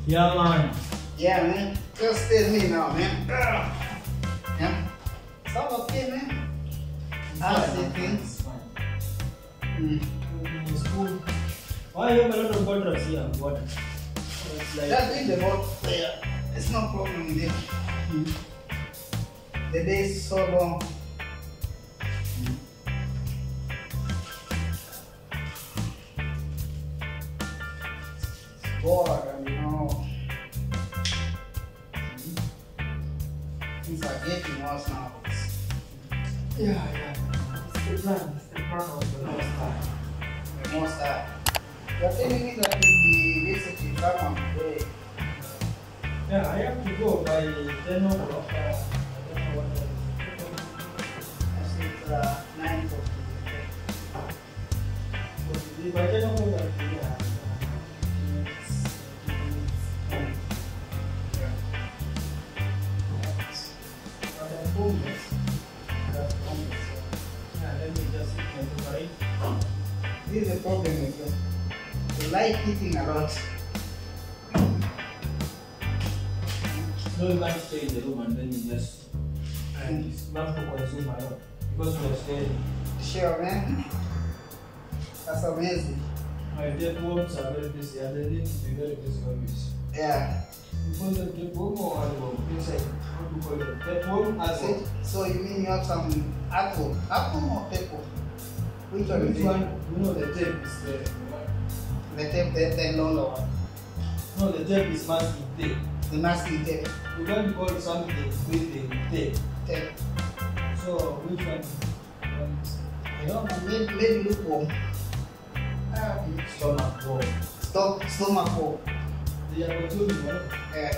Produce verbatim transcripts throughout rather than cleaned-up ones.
Yeah, man. Yeah, man. Just tell me now, man. Yeah. It's all okay, man. How's the things? Mm. In school. Why you have a lot of contracts here? What? It's like Just in the boat there. It's no problem with it. Mm. The day is so long. Mm. It's bored, and you know. Things are getting worse now. yeah, yeah. It's the plan. It's the plan of the most time. The most time. You're telling me that you'll be visiting someone today. Yeah, I have to go by ten o'clock. Uh, I don't know what I think it's uh, nine forty. I by ten o'clock, I'll be there. But I'm homeless. That's homeless. So, yeah, let me just sit and do right. This is the problem with you. You like eating a lot. No, you can't stay in the room and then you just and you have to consume a lot because we are staying. Sure, man. That's amazing. My dead worms are very busy and they need to be very busy always. Yeah. Because the dead worm or artworm inside, how do you call it? Dead worm, That's it. So you mean you have some apple? Apple or pepper? Which one is Which it? one? You know the tape is the, the one. The tape, the, the longer one. No, the tape is masking tape. The masking tape. You can't call something breathing tape. Tape. So which one? one is, I don't know, maybe, maybe lukewarm. ah, stomach worm. Stop, stomach hole. They are consuming one. Yeah.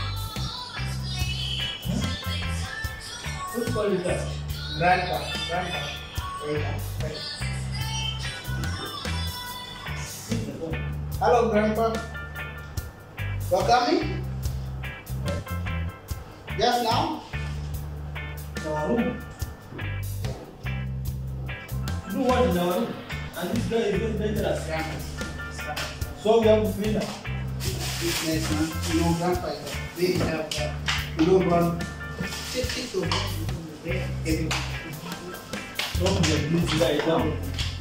Which call is that? Grandpa, grandpa. Grandpa. Right. Hello, grandpa. You're coming? Just now? Our room. Do what in our room? And this guy is very dangerous. Grandpa. So we have to clean up. Business, man. You know, grandpa is a big help. You don't want. Sit, sit over there. Don't get this guy down.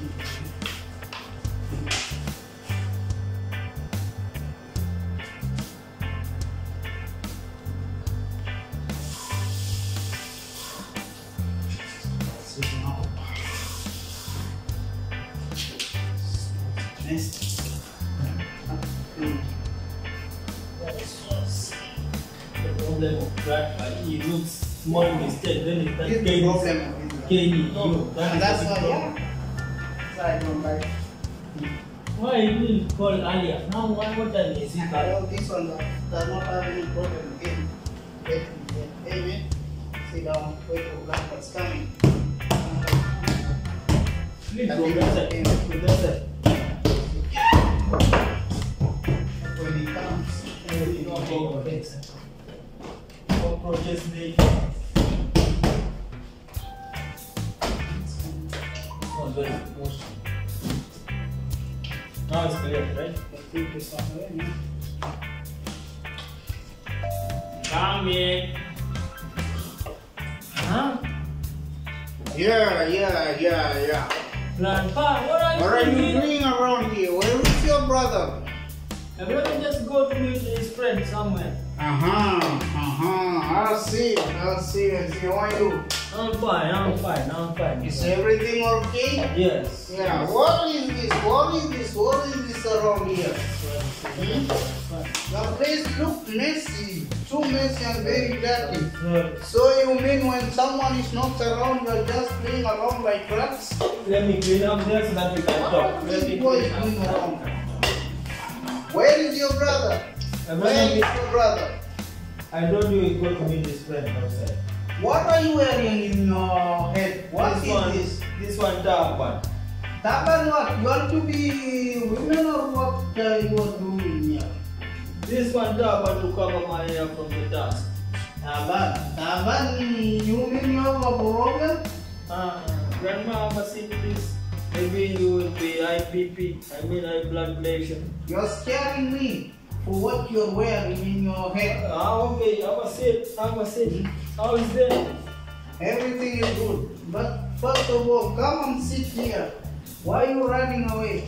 Next. Mm. The problem of that, uh, he looks small mistake, then it This is the problem. Kenny, No, you. That and is that's the why, problem. yeah. So I don't like. Why you didn't call earlier? Now why what time is it? I know this one does does not have any problem again. Wait, wait, hey man, sit down, wait for grandpa's coming. Please go that side. Go that side. When he comes, You know about it. Cockroaches, they. Oh, very emotional. Now it's clear, right? I think it's not ready. Come in. Huh? Yeah, yeah, yeah, yeah. Grandpa, what are you What are you doing? doing around here? Where is your brother? My brother just go to meet his friend somewhere. Uh-huh, uh-huh. I'll see, I'll see, I'll see. How are you? I'm fine, I'm fine, I'm fine. Is everything okay? Yes. Yeah, what is this? What is this? What is this around here? Hmm? The place looks messy, too messy and very dirty. Sorry. So you mean when someone is not around, you're just playing around like rats? Let me clean up there so that we can talk. What Let is me this boy clean up. doing around? Where is your brother? My Where brother, is your brother? I told you he go to meet his friend outside. What are you wearing in your head? What this is one, this? This one dark one. Taban what? You want to be women or what uh, you are doing here? This one dark one to cover my hair from the dust. Taban. Taban, you mean you have a problem? Uh, grandma, I'm seeing this. Maybe you will be I B P. I mean high blood pressure. You're scaring me. for what you're wearing in your head. Ah, okay, have a seat, have a seat. How is that? Everything is good. But first of all, come and sit here. Why are you running away?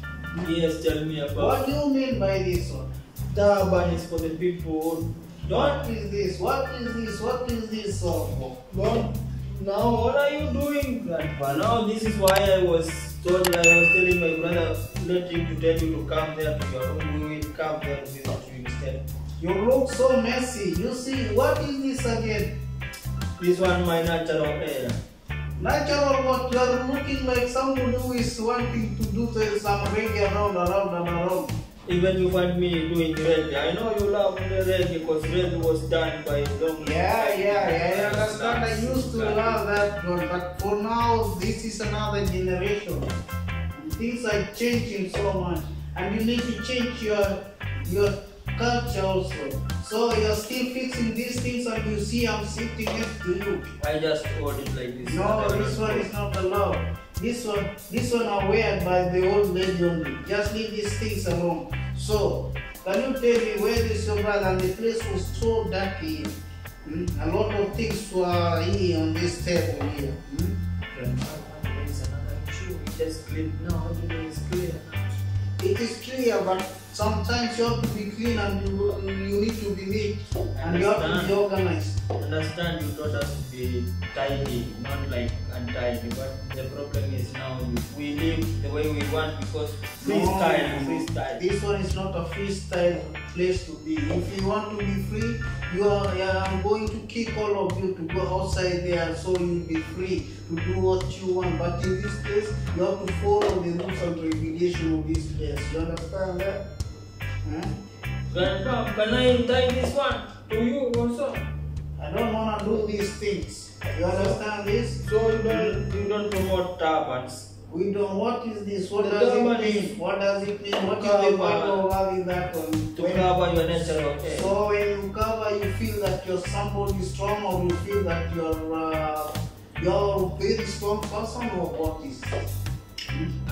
Yes, tell me about. What do you mean by this one? Turban is for the people. What Don't, is this? What is this? What is this all? don't. Now, what are you doing, Grandpa? Now, this is why I was told, I was telling my brother, let him to tell you to come there to your room. We will come there to visit you instead. You look so messy. You see, what is this again? This one, my natural hair. Natural what? You are looking like someone who is wanting to do some reggae around, around, and around. Even you find me doing reggae. I know you love the reggae because reggae was done by long. Yeah, yeah, yeah, I understand. I used to love that one, but for now, this is another generation. Things are changing so much, and you need to change your your culture also. So you're still fixing these things, and you see I'm sitting next to you. I just hold it like this. No, this one is not allowed. This one, this one are wear by the old lady only. Just leave these things alone. So, can you tell me where is your brother? And the place was so dirty. Hmm? A lot of things were here on this table here. Hmm? There is another issue. We just clean. No, everything is clear. It is clear, but sometimes you have to be clean and you, you need to be neat and you have to be organized. Understand, you taught us to be tidy, not like untidy. But the problem is now we live the way we want because freestyle, No, freestyle. This one is not a freestyle place to be. If you want to be free, you are. Yeah, I'm going to kick all of you to go outside there so you'll be free to do what you want. But in this place, you have to follow the rules and regulation of this place. You understand that? Huh? Grandpa, can I tie this one to you also? I don't want to do these things. You understand this? So you don't you don't promote turbans. We don't. What is this? What The does it turban mean? is What does it mean? What is cover. the point of having that one? To When- cover your natural hair. So when you cover, you feel that you're somebody strong, or you feel that you're uh, you're a very strong person, or what is? Uh,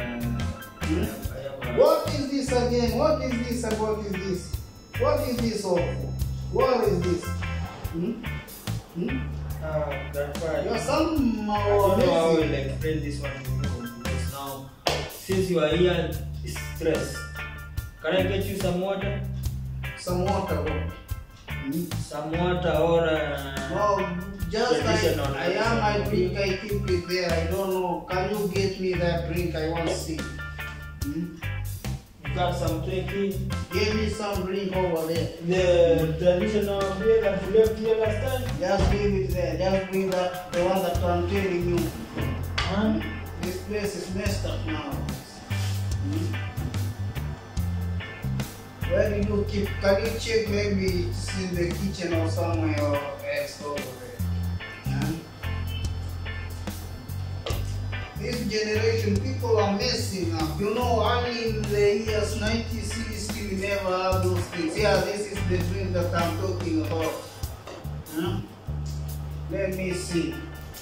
Hmm? I am a- What is this again? What is this and what is this? What is this all for? What is this? Hmm? Hmm? Uh, Grandpa, You're I somehow don't know how I will lazy. explain this one to you because now, since you are here, it's stress. Can I get you some water? Some water. What? Hmm? Some water or uh, Well, just traditional I, I am my medicine. drink, I keep it there. I don't know. Can you get me that drink? I want to see. Hmm? you got some drinking? Give me some drink over there. The traditional beer that you left here last time? Just leave it there. Just bring that the one that I'm telling you. Huh? This place is messed up now. Hmm? Where did you keep? Can you check maybe it's in the kitchen or somewhere or else over there? Huh? This generation, people are messing up. You know, early in the years nineteen sixty, we never have those things. Yeah, this is the drink that I'm talking about. Huh? Let me see.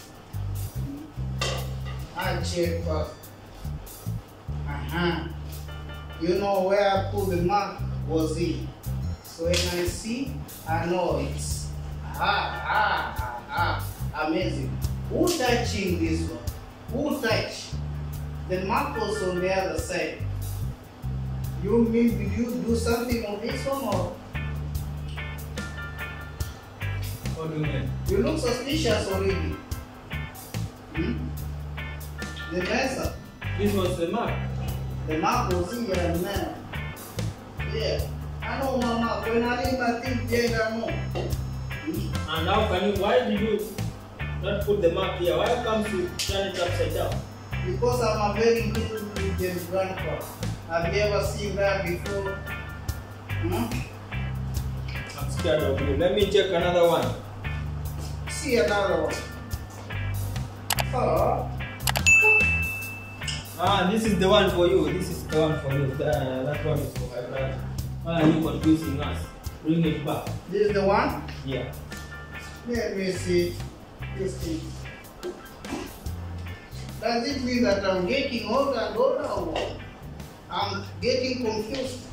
I check first. Uh-huh. You know where I put the mark was it. So when I see, I know it's ah ah ah ah amazing. Who touching this one? Who touch? The mark was on the other side. You mean did you do something on this one or What do you mean? you look suspicious already? Hmm? The mess This was the mark. the mark was here and now. Yeah. I know my mark. When I leave my thing there, I know. Hmm? And how can you, why did you not put the mark here? Why can't you turn it upside down? Because I'm a very intelligent grandpa. Have you ever seen that before? Hmm? I'm scared of you. Let me check another one. See another one. Oh. Ah, this is the one for you. This is the one for you. That, that one is for my brother. Why are you confusing us? Bring it back. This is the one? Yeah. Let me see. This thing. Does it mean that I'm getting older and older or what? I'm getting confused.